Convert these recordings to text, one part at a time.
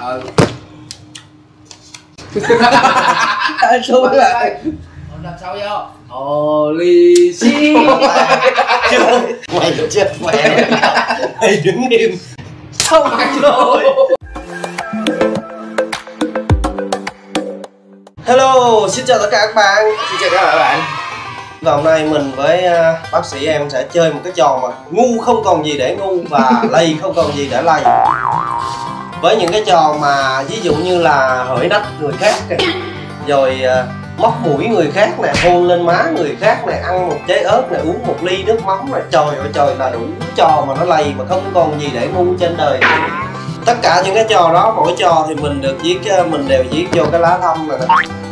Xui rồi. Đập sâu vô. Holy shit. Mày chết mẹ. Mày đứng im. Không phải rồi. Hello, xin chào tất cả các bạn. Xin chào các bạn. Và hôm nay mình với bác sĩ em sẽ chơi một cái trò mà ngu không còn gì để ngu và lầy không còn gì để lầy. Với những cái trò mà ví dụ như là hửi nách người khác này, rồi móc mũi người khác nè, hôn lên má người khác nè, ăn một trái ớt nè, uống một ly nước mắm nè, trời ơi trời, là đủ trò mà nó lầy mà không còn gì để ngu trên đời. Tất cả những cái trò đó, mỗi trò thì mình được viết, mình đều viết vô cái lá thăm này nè.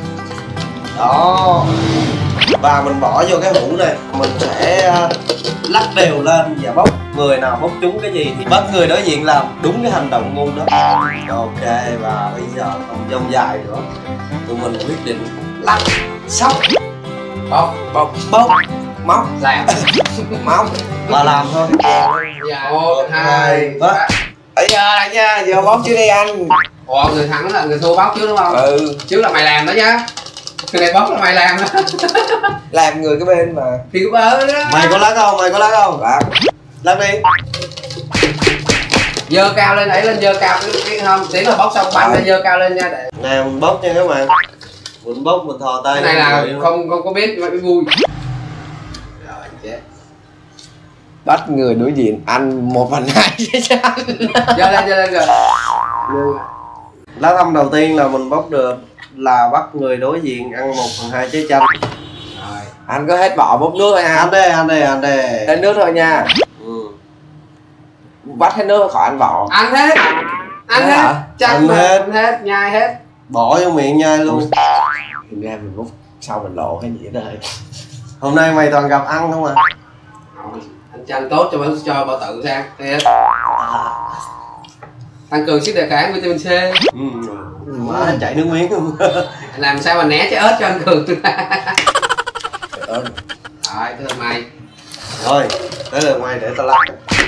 Đó. Và mình bỏ vô cái hũ này, mình sẽ lắc đều lên và bóc. Người nào bóc trúng cái gì thì bắt người đối diện làm đúng cái hành động ngu đó. Ok, và bây giờ không dông dài nữa, tụi mình quyết định lắc, sóc, Bóc. móc, Làm. móc và làm thôi. 1, 2, 3. Bây giờ là nha, giờ bóc trước đi anh. Ủa, người thắng là người thua bóc trước đúng không? Ừ. Trước là mày làm đó nhá. Cái này bóc là mày làm đó. Làm người cái bên mà. Thì cứ bớ đó. Mày có lắc không? Mày có lắc không? Lắc đi. Dơ cao lên, đẩy lên, dơ cao cái không. Tiến là bóc xong banh ra dơ cao lên nha. Để Nè mình bóc nha các bạn. Mình bóc mình thò tay. cái này là không có biết mà biết vui. Rồi chết. Bắt người đối diện ăn 1/2 chứ anh. Dơ lên rồi. Lá thăm đầu tiên là mình bóc được là bắt người đối diện ăn 1/2 trái chanh. Rồi. Anh có hết bỏ bốc nước thôi ha. Anh đây. Hết nước thôi nha. Bắt hết nước khỏi ăn vỏ. Ăn hết. Ăn Thế hết. hả? Chắc Ăn mà hết. ăn hết, nhai hết. Bỏ vô miệng nhai luôn. Thực ra mình bốc sau mình lộ hay gì đó. Hôm nay mày toàn gặp ăn không à? Anh chanh tốt cho bao tử sang. Thiệt. Tăng cường sức đề kháng, vitamin C. Má chảy nước miếng luôn. Làm sao mà né trái ớt cho anh Cường. Rồi, tới lượt mày. Rồi, tới lượt mày để tao lắc.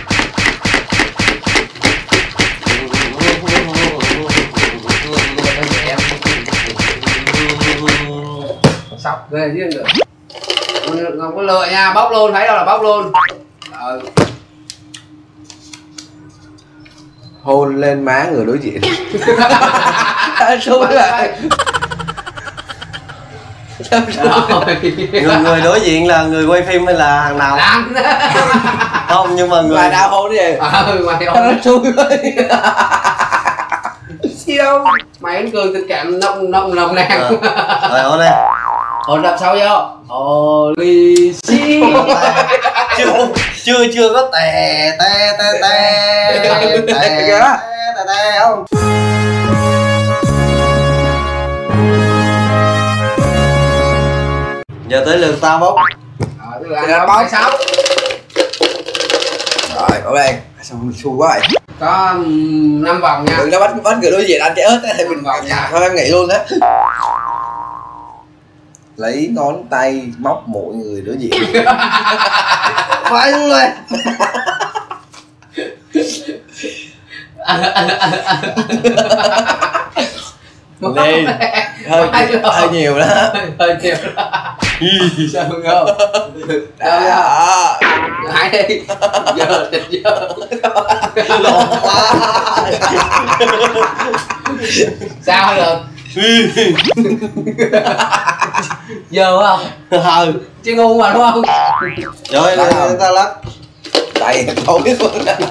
Sọc ghê chứ được. Không có lựa nha, bóc luôn, thấy đâu là bóc luôn. Hôn lên má người đối diện. Xui rồi. Người đối diện là người quay phim hay là hàng nào? Không, nhưng mà người Mà đau hôn gì? Mày hôn. Xui rồi. Gì đâu. Mày anh Cường tình cảm nồng nàn. Rồi hôn đi. Hôn đập sâu vô. Holy shit. Chưa có tè không? Giờ tới lượt tao bóc. Rồi, bóc sáu. Rồi, ở đây. Sao mình xui quá vậy? Có 5 vòng nha. Đừng nó bắt người đối diện ăn trái ớt thì mình vòng nha. thôi em nghỉ luôn á. Lấy ngón tay móc mũi người đối diện. Phải luôn rồi. Đi. Hơi nhiều đó. Hơi nhiều đó. Sao không không? Đó. Hãy đi. Giờ thịt giờ. Lộn quá. Sao được? Giờ không? Chứ ngu mà đúng không? Rồi ta lắc. Tay tối luôn.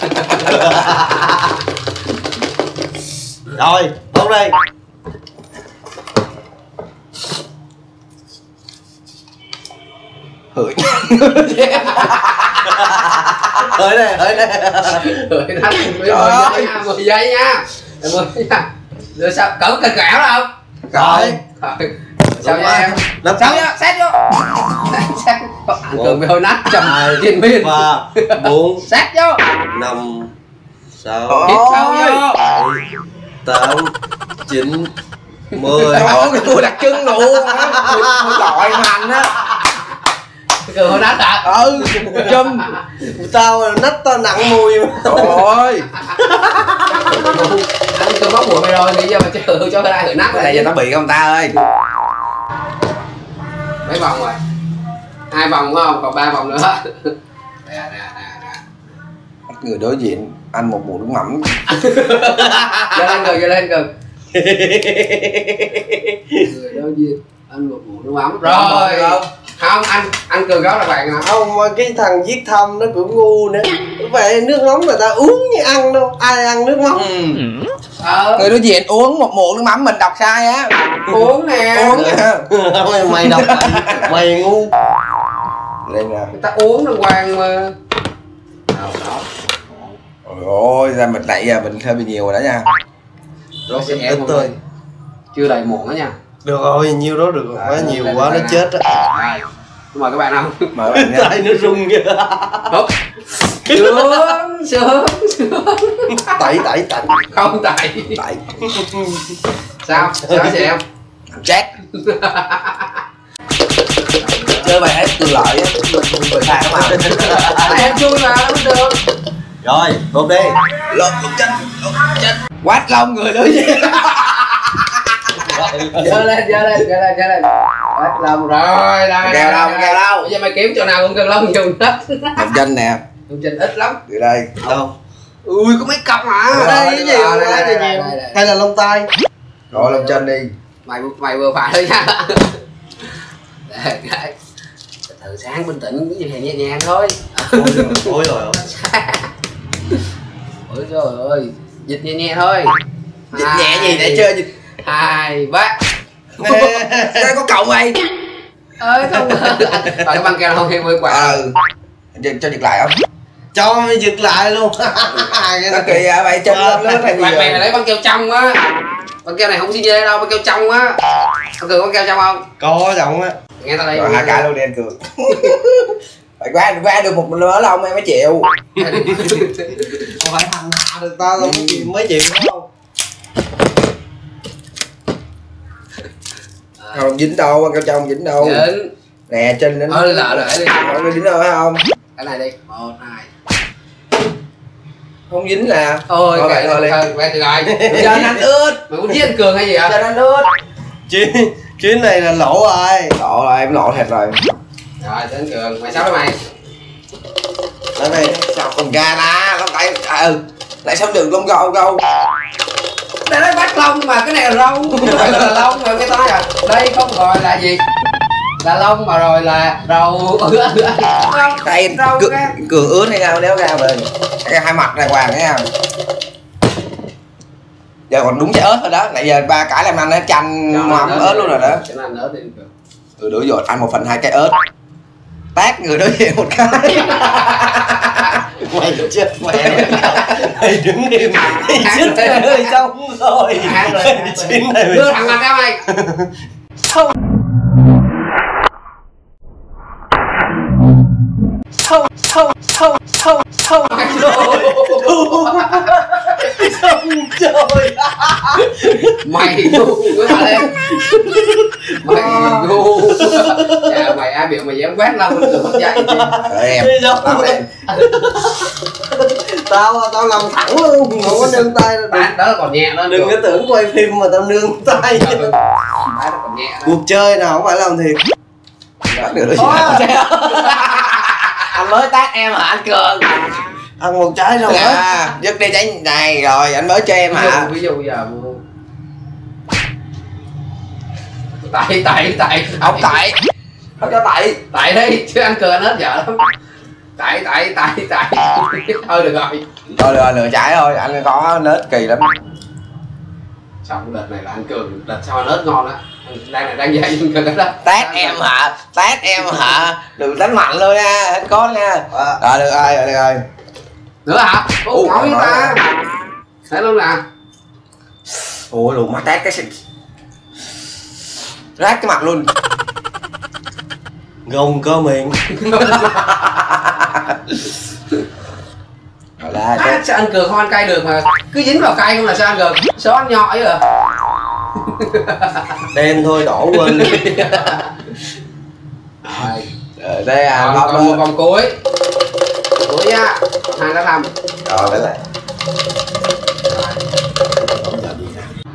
Rồi, bóc đây. Hửi. Hỡi đây. Hỡi đây. 10 giây nha. 10 giây nha. Rồi sao? Cỡ cỡ kẹo đó không? Rồi. Sao nha em? Làm Sao nha? Xét vô. Xét. Anh Cường bị hơi nát chầm trên biên. 3, 4, Xét vô. 5, 6, Hít sâu vô. 8, 9, 10. Đó, cái tôi đặc trưng luôn. Gọi hành á. Cường hơi nát hả? Chum. Tao nách tao nặng mùi mà. Trời ơi. Anh tôi bóc bụi mày rồi thì giờ mà cho ai thử nát Cái lại này chứ. cho nó bị không ta ơi. Mấy vòng rồi? 2 vòng phải không? Còn 3 vòng nữa. Nè. Bắt người đối diện ăn một muỗng nước mắm. Vô lên gần. Người đối diện ăn một muỗng nước mắm. Rồi. Không, anh Cường đó là bạn hả? Không, mà cái thằng viết thăm nó cũng ngu nữa. Vậy nước mắm người ta uống như ăn đâu, ai ăn nước mắm. Người đối diện uống một muỗng nước mắm mình đọc sai á. Uống nè. Uống nè. Mày đọc mày ngu. Lên nè. Người ta uống đàng hoàng mà. Đó. Ôi ra mình nãy giờ mình hơi bị nhiều rồi đó nha. Rồi sẽ Ít em một thôi. chưa đầy muỗng đó nha. Được rồi, nhiêu đó được rồi. Quá nhiều quá nó chết á. Mời các bạn không? Mời bạn nha. Tay nó rung kìa. Húp. Sướng. Tẩy. Không tại. Tại Sao chị em? chết. Chơi bài hết từ lợi á, mình phạt mà. Em chui mà nó được. Rồi, bột đi. Lột chân. Quát lông người đối diện. Dơ lên. Quát lông rồi, đây. Kèo đâu. Bây giờ mày kiếm chỗ nào cũng cần lông dùng hết. Lột chân nè. Lông trên ít lắm. Từ đây. Đâu? Ui có mấy cặp mà. Đây cái gì quá là nhiều. Hay là lông tay? Rồi lột chân đi. Mày vừa phải thôi nha. Đây. Từ sáng bình tĩnh cái gì thì nhẹ nhàng thôi. Ôi rồi. Ôi trời ơi, dịch nhẹ thôi. Dịch nhẹ gì để chơi dịch. 2, 3. Đây có cậu mày. Ơi không. Rồi cái băng keo không thêm 10 quả. Cho giật lại không? Cho mày giật lại luôn. Nó kỳ à mày chân lên lớn hay gì Mày vậy? lấy băng keo trong á. Băng keo này không xin dê đâu, băng keo trong á. Anh Cường băng keo trong không? Có giọng á. Nghe tao đây. Rồi 2 cái luôn đi anh Cường. Phải qua được một mớ lông em mới chịu. Không phải thằng hạ được tao đâu mấy chuyện đúng không? Không dính đâu, ăn cao trong dính đâu. Dính. Nè trên nó. Lỡ đi. Không dính đâu phải không? Cái này đi. 1, 2. Không dính là. Thôi vậy thôi đi. Vậy được rồi. Cho anh ướt. Mày muốn giết anh Cường hay gì hả? Cho anh ướt. Chuyến này là lỗ rồi. Lộ rồi em lộ thiệt rồi. Rồi tới anh Cường, mày sao đó mày? Đây này. Sao còn ra ta? Không phải lại xong đường lông gâu. Đây nói bắt lông mà cái này là râu. Cái này là lông rồi cái tay à. Đây không gọi là gì? Là lông mà rồi là râu. Đây Cường ướt hay sao đéo ra mình. Hai mặt này hoàng nha. Giờ còn đúng trái ớt rồi đó. Nãy giờ 3 cái làm ăn nó chanh mắm ớt luôn rồi đó. Cho nên anh ớt đi. Đối dội ăn 1/2 trái ớt. Tát người đối diện một cái. Mày chết mẹ. Mày đứng im. Mày chết hơi xong rồi. Chuyến này đưa thằng mặt ra mày. Xong trời. Mày ngu quá lên. Mày ngu. Chà mày ai biểu mày dám quát lông anh Cường mất giấy. Em. Tao làm thẳng luôn, không có nương tay. Đó là còn nhẹ đó. Đừng có tưởng quay phim mà tao nương tay. Đó còn nhẹ. Cuộc chơi nào không phải làm thiệt. Anh mới tát em hả anh Cường? Ăn một trái rồi Dạ, dứt đi trái này rồi anh mới cho em hả? Ví dụ giờ tại Không tại. Không cho tại đi chứ anh Cường anh hết vợ lắm. Tại thôi được rồi. Thôi được lựa trái thôi, anh có nết kỳ lắm. Xong đợt này là anh Cường, đợt sau nết ngon á. Đang dạy anh Cường đó. Tát em hả? Đừng đánh mạnh luôn nha, hết con nha. Rồi được rồi. Nữa hả? Ủa nói với ta. Thấy luôn nè. Ủa đồ má tát cái rát cái mặt luôn. Gồng cơ miệng. Rồi là Sao anh Cường không ăn cay được mà cứ dính vào cay không là sao anh Cường? Sao ăn nhỏ vậy à? Đen thôi đổ quên. Rồi. đây à, còn một vòng cuối nha. 2 lá 5. Rồi đấy lại.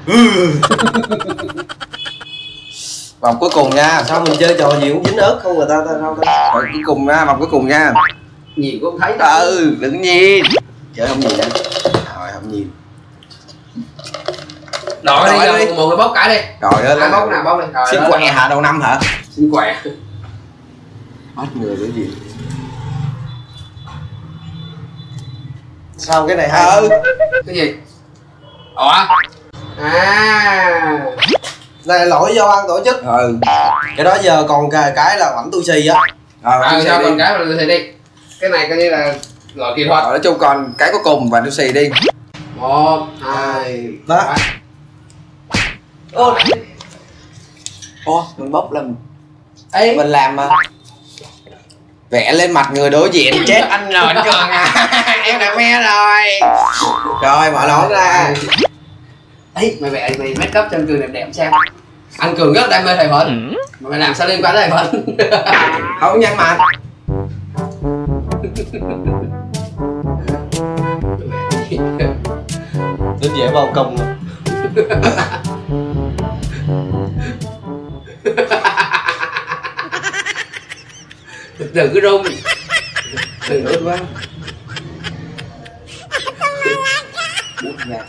Vòng cuối cùng nha. Sao mình chơi trò gì cũng dính ớt không, người ta sao ta. Vòng cuối cùng nha, vòng cuối cùng nha. Nhìn cũng thấy đâu. Đừng nhìn. Chơi không nhìn nữa. Rồi không nhìn. Đội đi, một người bóc cái đi. Rồi ơi. Ai bóc nào bóc đi. Xin quẹ hả, đầu năm hả? Xin quẹ. Hết người đối diện. Sao cái này hay? Cái gì? Ủa? À. Này lỗi do ban tổ chức. Cái đó giờ còn cái là bảnh tu xì á. Sao còn cái là thì đi. Cái này coi như là loại kỹ thuật. Nói chung còn cái cuối cùng và tu xì đi. 1, 2, 3. Ô, mình bốc làm. Ê. Mình làm mà. Vẽ lên mặt người đối diện chết anh rồi anh Cường à. Em đã me rồi. Rồi mở nón ra. Ê, mày make up cho anh Cường đẹp đẹp xem. Anh Cường rất đam mê thầy Phấn. Mà mày làm sao liên quan tới thầy Phấn? Không nhăn mặt. Đến dễ bao công rồi. Đừng có rung. Đừng rung quá. Bút ra.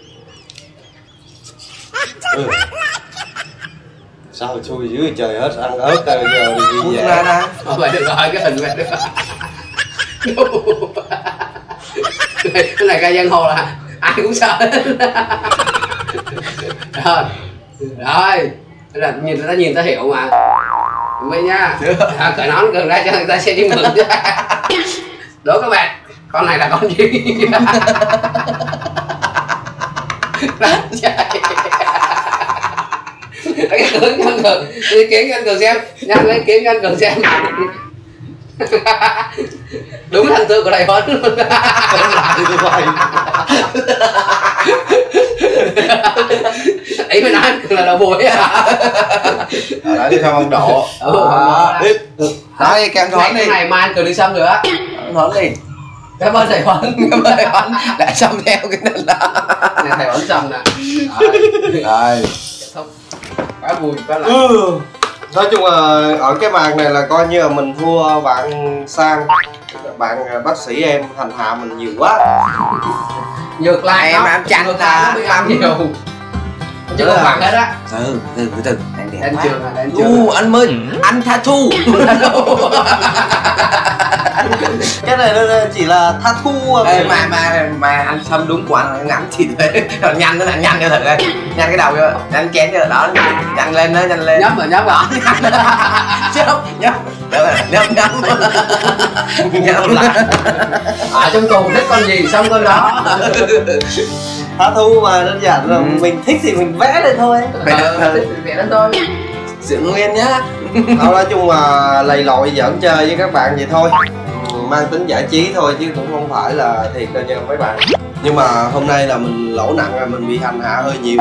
Sao xui dưới trời hết, ăn ớt giờ đi Bút về. ra nè. Mày đừng hỏi cái hình mày được. Cái này ca giang hồ là ai cũng sợ. Rồi. Rồi. Là nhìn ta nhìn ta hiểu mà. Mấy nha. Cởi nón gần ra cho người ta xem chim mừng chứ. Đố các bạn, con này là con gì? Cái hướng anh Cường, đi kiếm anh Cường xem, nhanh lấy kiếm anh Cường xem. Đúng thành tựu của thầy Phấn luôn. Ý mày nói anh Cường là đầu bùi à? Đó đi theo ông Độ. Đó đi kem thón đi. Cái này mai anh Cường đi xăm nữa. Thón đi. Cảm ơn thầy Phấn. Cảm ơn thầy Phấn đã xăm theo cái này đó. Này thầy Phấn xăm nè. Rồi. Quá vui, quá lạ. Nói chung là ở cái bàn này là coi như là mình thua bạn Sang, bạn bác sĩ em hành hạ mình nhiều quá. Ngược lại em làm chanh là làm nhiều. Chứ không bằng hết á. Từ Anh Trường à, anh Trường. Anh mới anh tha thu. Cái này nó chỉ là tha thu. Ê, mà anh xăm đúng của anh ngắn thì thế. Rồi nhanh nó là nhanh cho thật đây. Nhanh cái đầu vô, nhanh chén cho đó. Nhanh lên đó, nhanh lên. Nhấp rồi nhấp rồi. Nhấp. Ở trong tù thích con gì xong con đó. Tha thu mà đơn giản là mình thích thì mình vẽ lên thôi. Vẽ lên thôi. Sự nguyên nhá. Nói chung là lầy lội giỡn chơi với các bạn vậy thôi, mang tính giải trí thôi chứ cũng không phải là thiệt đâu nha mấy bạn. Nhưng mà hôm nay là mình lỗ nặng rồi, mình bị hành hạ hơi nhiều.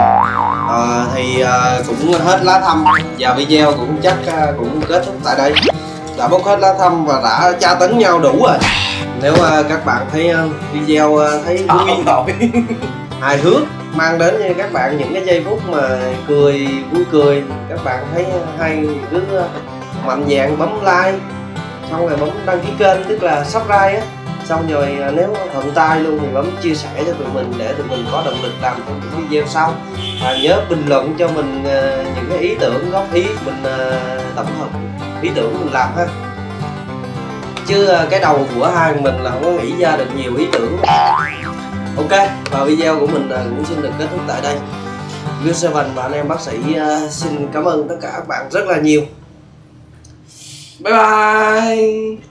Cũng hết lá thăm và video cũng chắc cũng kết thúc tại đây. Đã bốc hết lá thăm và đã tra tấn nhau đủ rồi. Nếu các bạn thấy video thấy vui hài hước, mang đến cho các bạn những cái giây phút mà vui cười, các bạn thấy hay cứ mạnh dạn bấm like, xong rồi bấm đăng ký kênh tức là subscribe á, xong rồi nếu thuận tay luôn thì bấm chia sẻ cho tụi mình để tụi mình có động lực làm thêm những video sau. Và nhớ bình luận cho mình những cái ý tưởng góp ý, mình tổng hợp ý tưởng mình làm ha, chứ cái đầu của hai mình là không có nghĩ ra được nhiều ý tưởng. Ok, và video của mình cũng xin được kết thúc tại đây. Good7 và anh em bác sĩ xin cảm ơn tất cả các bạn rất là nhiều. Bye bye.